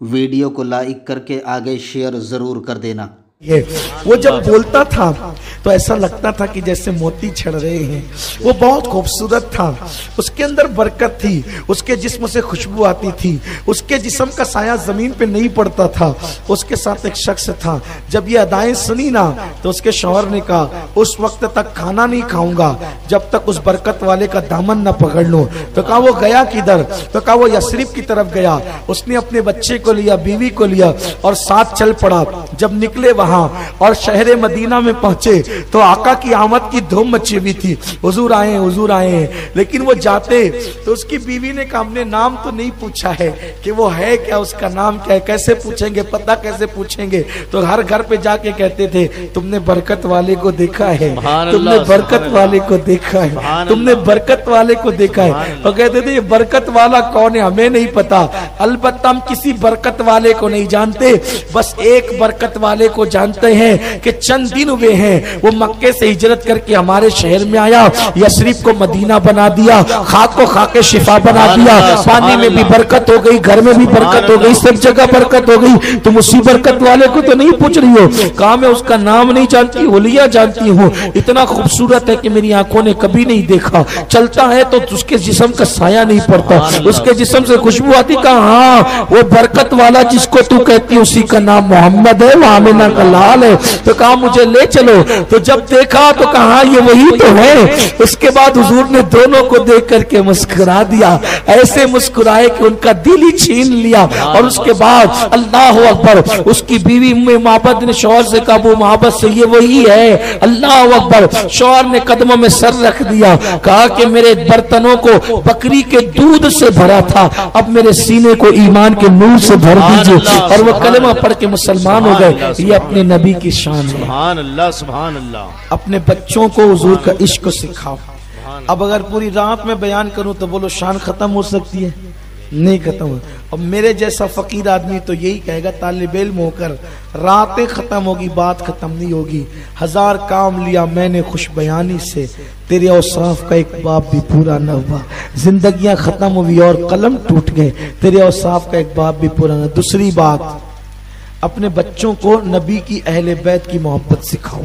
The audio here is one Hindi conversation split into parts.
वीडियो को लाइक करके आगे शेयर जरूर कर देना। ये वो जब बोलता था तो ऐसा लगता था कि जैसे मोती छड़ रहे हैं। वो बहुत खूबसूरत था, उसके अंदर बरकत थी, उसके जिस्म से खुशबू आती थी, उसके जिस्म का साया जमीन पे नहीं पड़ता था। उसके साथ एक शख्स था, जब ये अदाएं सुनी ना तो उसके शौहर ने कहा उस वक्त तक खाना नहीं खाऊंगा जब तक उस बरकत वाले का दामन न पकड़ लूं। तो कहा वो गया किधर? तो कहा वो यसरिब की तरफ गया। उसने अपने बच्चे को लिया, बीवी को लिया और साथ चल पड़ा। जब निकले वहां और शहरे मदीना में पहुंचे तो आका की आमद की धूम मची हुई थी, हुजूर आए हुजूर आए। लेकिन वो जाते तो उसकी बीवी ने कहा हमने नाम तो नहीं पूछा है कि वो है क्या, उसका नाम क्या है, कैसे पूछेंगे, पता कैसे पूछेंगे। तो हर घर पे जाके कहते थे तुमने बरकत वाले को देखा है, तुमने बरकत वाले को देखा है, तुमने बरकत वाले को देखा है। और कहते थे ये बरकत वाला कौन है हमें नहीं पता, अलबत्ता हम किसी बरकत वाले को नहीं जानते, बस एक बरकत वाले को जानते हैं कि चंद दिन हुए हैं वो मक्के से हिजरत करके हमारे शहर में आया, यसरिब को मदीना बना दिया, खाक को खाके शिफा बना दिया, पानी में भी बरकत हो गई, घर में भी बरकत हो गई, सब जगह बरकत हो गई। तुम उसी बरकत वाले को तो नहीं पूछ रही हो? कहा मैं उसका नाम नहीं जानती, हुलिया जानती हूँ, इतना खूबसूरत है कि मेरी आंखों ने कभी नहीं देखा, चलता है तो उसके जिस्म का साया नहीं पड़ता, उसके जिस्म से खुशबू आती। कहा हाँ वो बरकत वाला जिसको तू कहती है उसी का नाम मोहम्मद है, वो आमिना का लाल है। तो कहा मुझे ले चलो। तो जब देखा तो कहा ये वही तो है। उसके बाद हुजूर ने दोनों को देख करके मुस्कुरा दिया, ऐसे मुस्कुराए कि उनका दिल ही छीन लिया। और उसके बाद अल्लाह अकबर, उसकी बीवी उम्मे मोहब्बत ने शौहर से कहा वो मोहब्बत से ये वही है। अल्लाह अकबर, शौहर ने कदमों में सर रख दिया, कहा कि मेरे बर्तनों को बकरी के दूध से भरा था, अब मेरे सीने को ईमान के नूर से भर दीजिए। और वो कलमा पढ़ के मुसलमान हो गए। ये अपने नबी की शान है। सुभान अल्लाह, सुभान अल्लाह। अपने बच्चों को हुजूर का इश्क सिखाओ। अब अगर पूरी रात में बयान करूं तो बोलो शान खत्म हो सकती है? नहीं खत्म हो। और मेरे जैसा फकीर आदमी तो यही कहेगा तालिब इल्म होकर रातें खत्म होगी, बात खत्म नहीं होगी। हजार काम लिया मैंने खुश बयानी से, तेरे औसाफ का एक बाब भी पूरा न हुआ। जिंदगियां खत्म हुई और कलम टूट गए, तेरे औसाफ का एक बाब भी पूरा न। दूसरी बात, अपने बच्चों को नबी की अहले बैत की मोहब्बत सिखाओ।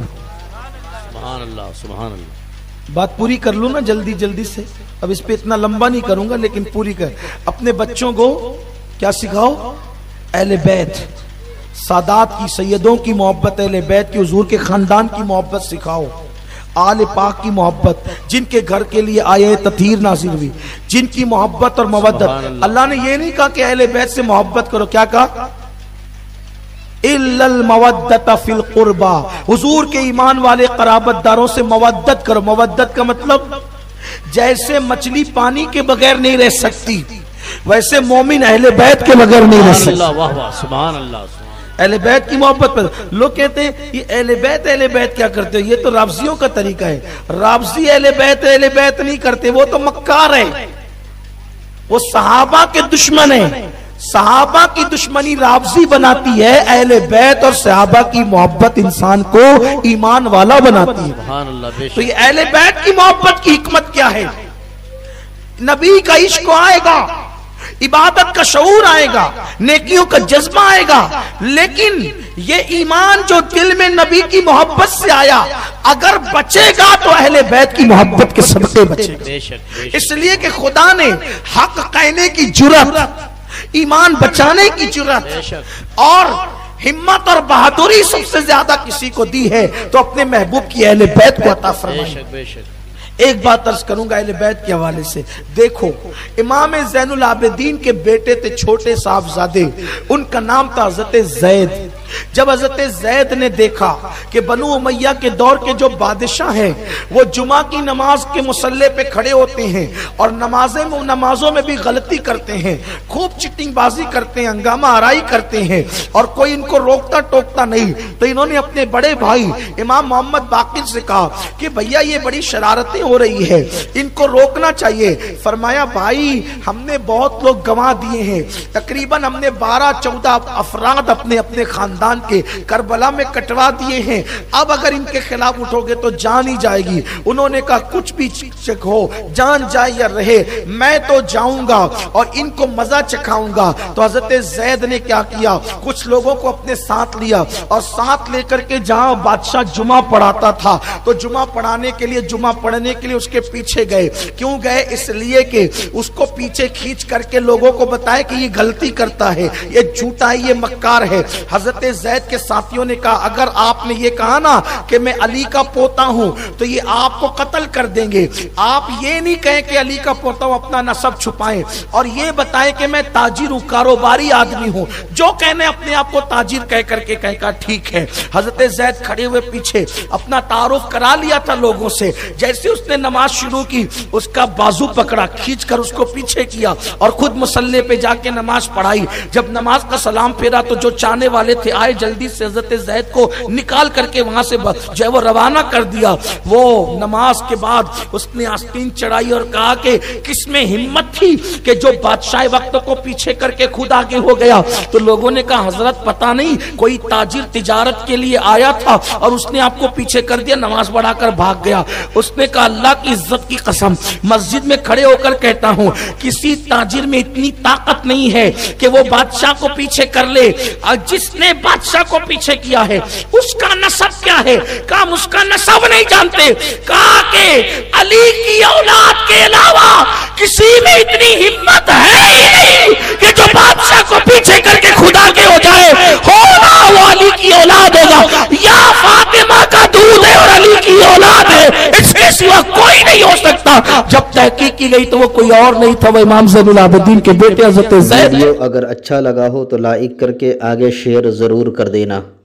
सुभान अल्लाह, सुभान अल्लाह। बात पूरी कर लूं ना जल्दी जल्दी से, अब इस पे इतना लंबा नहीं करूंगा लेकिन पूरी कर। अपने बच्चों को क्या सिखाओ? अहले बैत, सादात की, सैयदों की मोहब्बत, अहले बैत की, हुजूर के खानदान की मोहब्बत सिखाओ, आले पाक की मोहब्बत, जिनके घर के लिए आये तथीर नाजिल हुई, जिनकी मोहब्बत और मवद्दत। अल्लाह ने ये नहीं कहा कि अहले बैत से मोहब्बत करो, क्या कहा? इल्लल मवद्दत फिल कुर्बा, हुजूर के ईमान वाले कराबतदारों से मवद्दत करो। मवद्दत का मतलब जैसे मछली पानी के बगैर नहीं रह सकती वैसे मोमिन अहले बैत के बगैर नहीं रह सकता। वाह वाह, सुभान अल्लाह। अहले बैत की मोहब्बत पर लोग कहते हैं ये अहले बैत क्या करते हो? ये तो राबजियों का तरीका है। राबजी अहले बैत नहीं करते, वो तो मक्कार है, वो सहाबा के दुश्मन है। सहाबा की दुश्मनी राबजी बनाती है, अहले बैत और सहाबा की मोहब्बत इंसान को ईमान वाला बनाती है। सुभान अल्लाह। तो ये अहले बैत की मोहब्बत की हिकमत क्या है? नबी का इश्क आएगा, इबादत का शऊर आएगा, नेकियों का जज्बा आएगा, लेकिन ये ईमान जो दिल में नबी की मोहब्बत से आया अगर बचेगा तो अहले बैत की मोहब्बत के सदक़े बचेगा। इसलिए कि खुदा ने हक कहने की जुर्रत, ईमान बचाने की जुर्रत और हिम्मत और बहादुरी सबसे ज्यादा किसी को दी है तो अपने महबूब की अहले बैत को अता फरमाई। एक बात अर्ज करूंगा अहले बैत के हवाले से। देखो, इमाम ज़ैनुल आबिदीन के बेटे थे छोटे साहबजादे, उनका नाम था हज़रत ज़ैद। जब हज़रत ज़ैद ने देखा कि बनु उमैया के दौर के जो बादशाह हैं वो जुमा की नमाज के मुसल्ले पे खड़े होते हैं और नमाजों में भी गलती करते हैं, खूब चिटिंगबाजी करते हैं, हंगामा आराई करते हैं और कोई इनको रोकता टोकता नहीं। तो इन्होंने अपने बड़े भाई इमाम मोहम्मद बाकिर से कहा कि भैया ये बड़ी शरारतें हो रही है, इनको रोकना चाहिए। फरमाया भाई हमने बहुत लोग गंवा दिए हैं, तकरीबन हमने 12-14 अफराद अपने अपने खानदान के करबला में कटवा दिए हैं, अब अगर इनके खिलाफ उठोगे तो जान ही जाएगी। उन्होंने कहा कुछ भी हो, जान जाए या रहे, मैं तो जाऊंगा और इनको मजा चखाऊंगा। तो हजरत जैद ने क्या किया, कुछ लोगों को अपने साथ लिया और साथ लेकर के जहां बादशाह जुमा पढ़ाता था तो जुमा पढ़ाने के लिए, जुमा पढ़ने के लिए उसके पीछे गए। क्यों गए? इसलिए कि उसको पीछे खींच करके लोगों को बताए कि ये गलती करता है, ये झूठा है, ये मक्कार है। हजरत जैद के साथियों ने कहा अगर आपने ये कहा ना कि मैं अली का पोता हूं तो ये आपको कत्ल कर देंगे। आप ये नहीं कहें कि अली का पोता हूं, अपना नसब छुपाएं और ये बताएं कि मैं ताजिर हूं, कारोबारी आदमी हूं। जो कहने अपने आप को ताजिर कह करके कहेगा ठीक है। हजरत जैद खड़े हुए पीछे अपना तारुफ करा लिया था लोगों से। जैसे उसने नमाज शुरू की, उसका बाजू पकड़ा, खींचकर उसको पीछे किया और खुद मुसल्ले पे जाके नमाज पढ़ाई। जब नमाज का सलाम फेरा तो जो चाहने वाले थे आए, जल्दी से हजरत जैद को निकाल करके वहां से जो है वो रवाना कर दिया। वो नमाज के बाद उसने आस्तीन चढ़ाई और कहा कि किसमें हिम्मत थी कि जो बादशाह वक्त को पीछे करके खुद आगे हो गया। तो लोगों ने कहा हजरत पता नहीं, कोई ताजिर तिजारत के लिए आया था और उसने आपको पीछे कर दिया, नमाज बढ़ाकर भाग गया। उसने कहा अल्लाह की इज्जत की कसम मस्जिद में खड़े होकर कहता हूं किसी ताजिर में इतनी ताकत नहीं है कि वो बादशाह को पीछे कर ले। और जिसने बादशाह को पीछे किया है उसका नसब क्या है? कहा उसका नसब नहीं जानते। कहा कि अली की औलाद के अलावा किसी में इतनी हिम्मत है ही नहीं कि जो बादशाह को पीछे करके खुदा के हो जाए। होना वो अली की औलाद होगा, या फातिमा का दूध है और अली की औलाद है, इसके सिवा कोई नहीं हो सकता। जब तहकीक की गई तो वो कोई और नहीं था, वो इमाम ज़ैनुल आबिदीन के बेटे हज़रत ज़ैद। वीडियो अगर अच्छा लगा हो तो लाइक करके आगे शेयर जरूर कर देना।